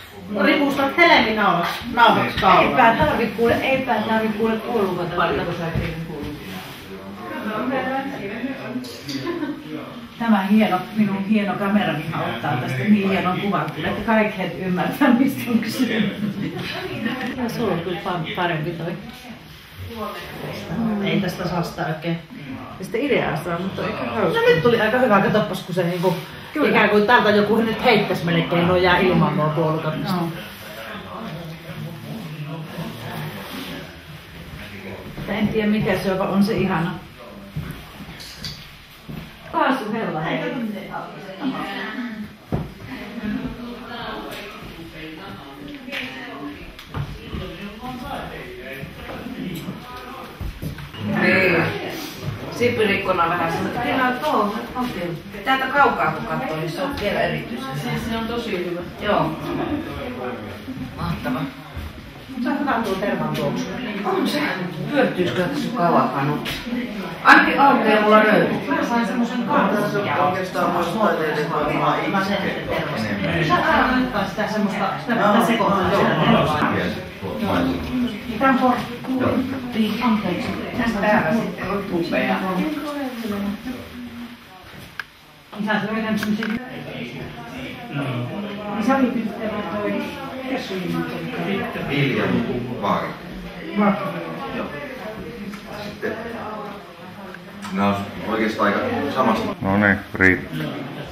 Ripustat Helenin nauhaksi kaulaan. Eipä tarvi kuule kuuluvat paljon, kun sä kuuluu. Tämä minun hieno kameramiha ottaa tästä niin hienon kuvan, että kaikki ymmärtää, mistä on kysymys. Sulla on kyllä parempi toi. Ei tästä saa sitä oikein. Ja sitten ideaa saa, mutta eikä hauska. No nyt tuli aika hyvä, katoppas kun se niinku, ikään kuin täältä joku nyt heittäisi melkein, no jää ilman nuo puolukat. No. En tiedä mikä se on se ihana. Kaasuhella. Niin. Sipirikkona vähän semmoinen. Kyllä tuo onkin. Täältä kaukaa kun katsoo, niin se on vielä erityisesti. Se on tosi hyvä. Joo. Mahtava. Se on hyvä tuo tervan tuoksu. On se. Pyörtyisikö tässä kauakaan? Ainakin aukeaa mulla röydy. Mä sain semmosen kartassa. Oikeastaan muista taiteiden varmaan Mä sen tervasta. Sä aina sitä semmoista, sitä pitää sekoittaa tervaa. Mitä on porkkuun? Anteeksi. Täällä sitten on tupea. Isä se oli ihan semmoisen... Isä oli tyttärä toi Kessulinen. Vilja Vaari. Joo. Sitten ne on oikeastaan aika samasta. No niin, riittää.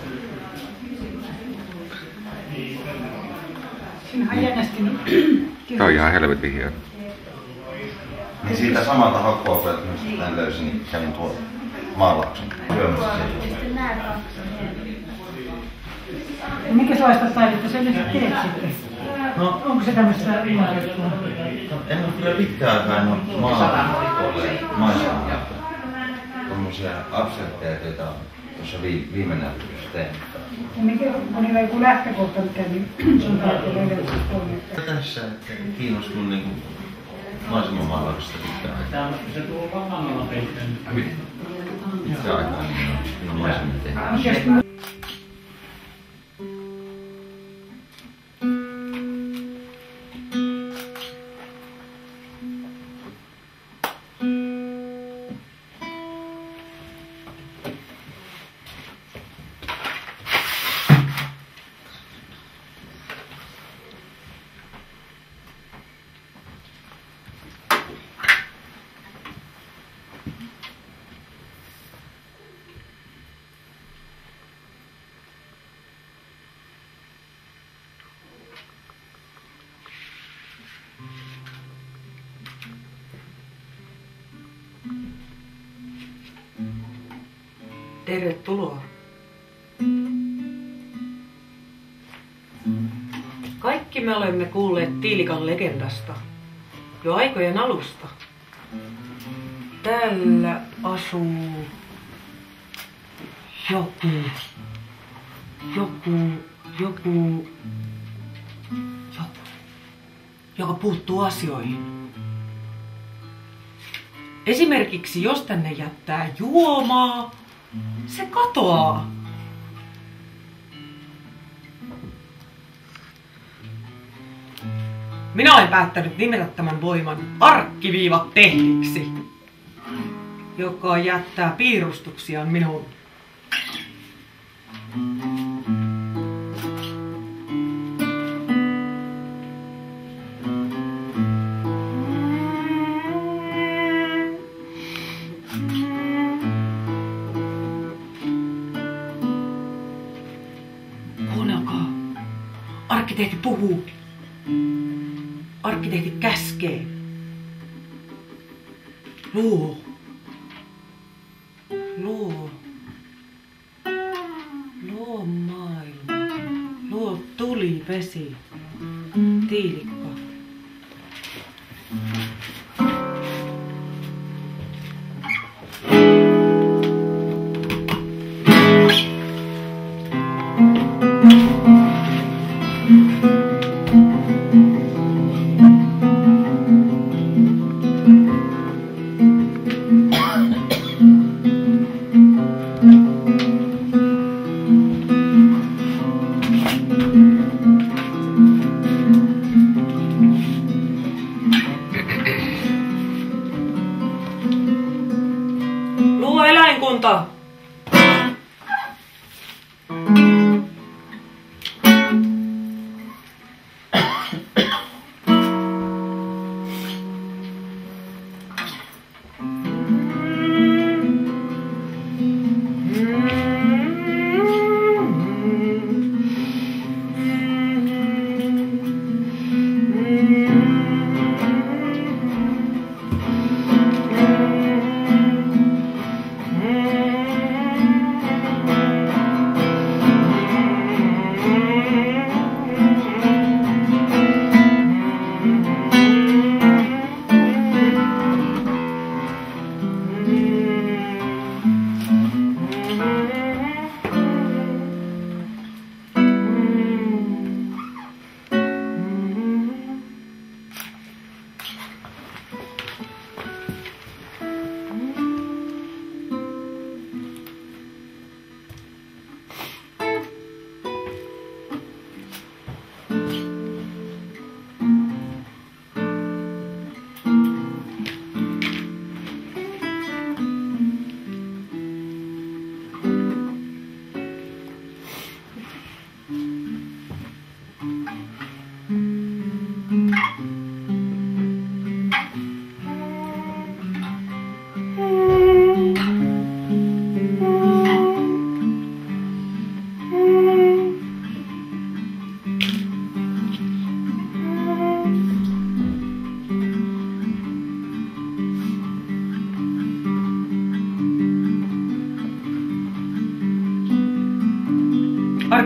Siinähän jännästinyt. Tää on ihan helvetin hieno. Niin siitä samalta hakkuapelta, mistä tämän löysin, niin kävin tuolla maalauksen syömässä. No minkälaista taidetta sä nyt teet sitten? No, Onko se tämmöistä ilmoitettua? en ole kyllä pitkään aikaa maisemia. Tommosia abstrakteja, joita tuossa viime näytöksessä tein. Ja mikä on niillä joku lähtökohta, mikä niin sun taiteella edellisessä on? Tässä kiinnostunut niinku maisemamaalauksesta pitkään aikaa. Se tuo vanhalla peittänyt. Pitkään aikaa niin maisemia tehdään. Tervetuloa. Kaikki me olemme kuulleet Tiilikan legendasta jo aikojen alusta. Täällä asuu joku, joka puuttuu asioihin. Esimerkiksi jos tänne jättää juomaa, se katoaa. Minä olen päättänyt nimetä tämän voiman arkkiviivatehdiksi, joka jättää piirustuksiaan minuun. Kuunnelkaa. Arkkitehti puhuu. Arkkitehti käskee. Luo. Luo maailma. Luo tuli, vesi, tiilikka.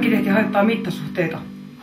Arkkitehti harjoittaa mittasuhteita.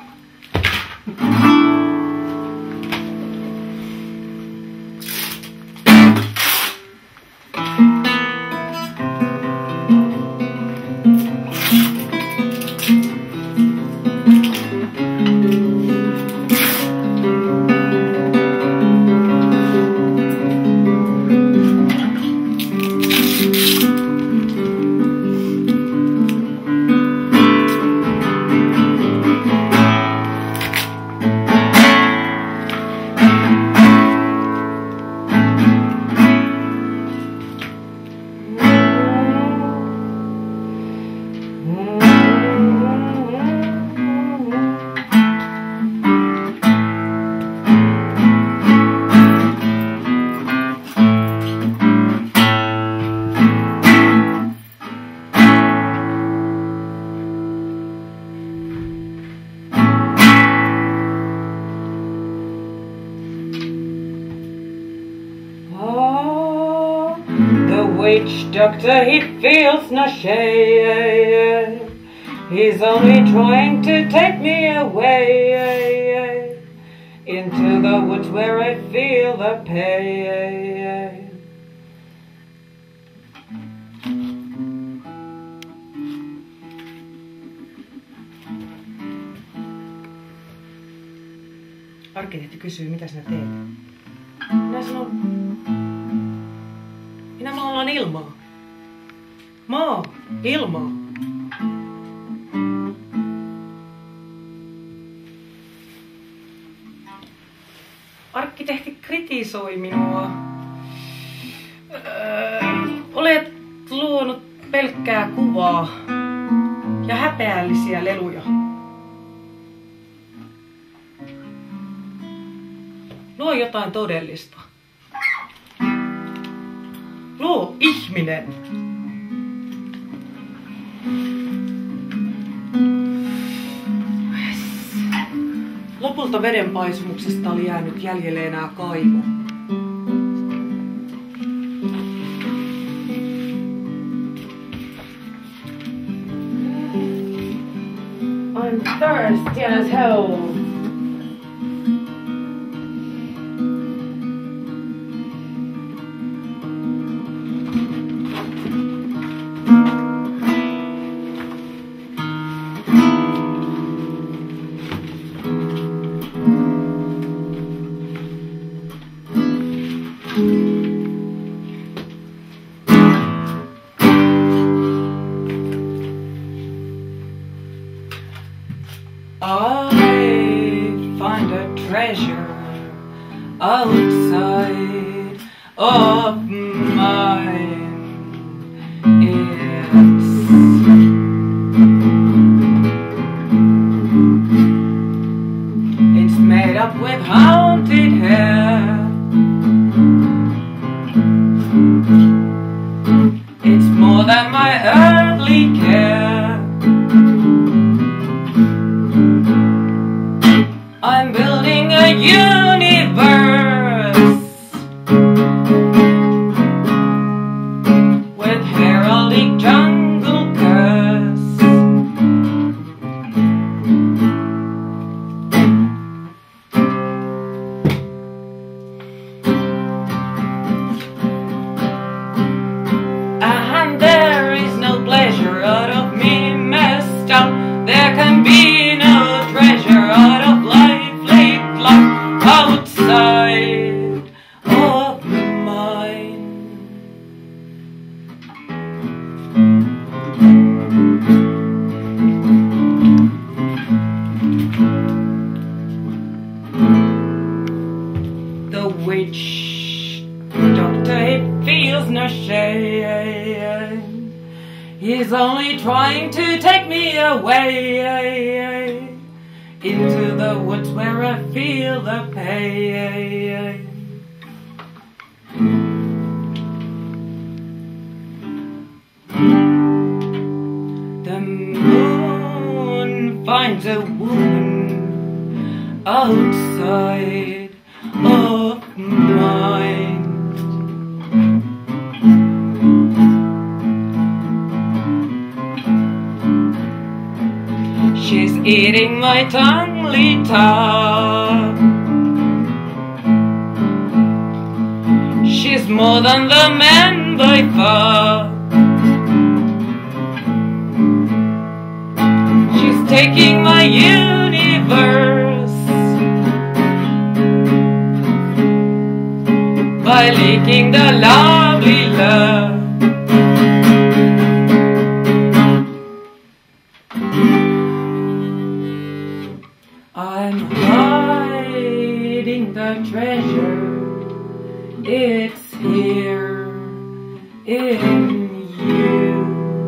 Witch doctor, he feels no shame. He's only trying to take me away into the woods where I feel the pain. Arkkitehti kysyy, mitä sinä teet? Minä sanon, minä maalaan ilmaa. Maa, ilmaa. Arkkitehti kritisoi minua. Olet luonut pelkkää kuvaa ja häpeällisiä leluja. Luo jotain todellista. Luo ihminen. Lopulta vedenpaisumuksesta oli jäänyt jäljelle enää kaivo. I'm thirsty as hell. I find a treasure outside of mine. It's made up with haunted hair. It's more than my earthly care. I'm building a universe with heraldic jungle curse. And there is no pleasure out of me messed up. There can be no treasure out of life outside of mine. The witch doctor, he feels no shame. He's only trying to take me away into the woods where I feel the pain. The moon finds a woman outside of mine. eating my tongue-li-ta. She's more than the man by far. She's taking my universe by leaking the lovely love. I'm hiding the treasure. It's here in you.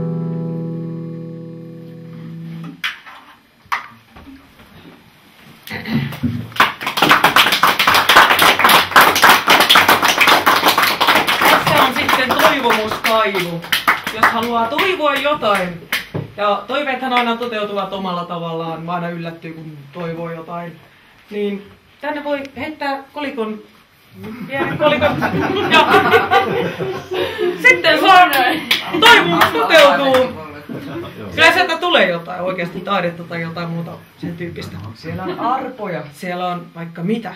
Tässä on sitten toivomuskaivu. Jos haluaa toivoa jotain, ja toiveethan aina toteutuvat omalla tavallaan, mä aina yllättyy kun toivoo jotain, niin tänne voi heittää kolikon, pienen kolikon, ja sitten toivomus toteutuu. Kyllä sieltä tulee jotain oikeasti taidetta tai jotain muuta sen tyyppistä. Siellä on arpoja, siellä on vaikka mitä.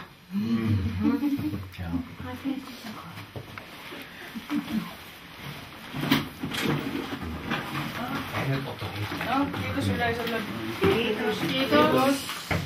Kiitos yleisölle. Kiitos.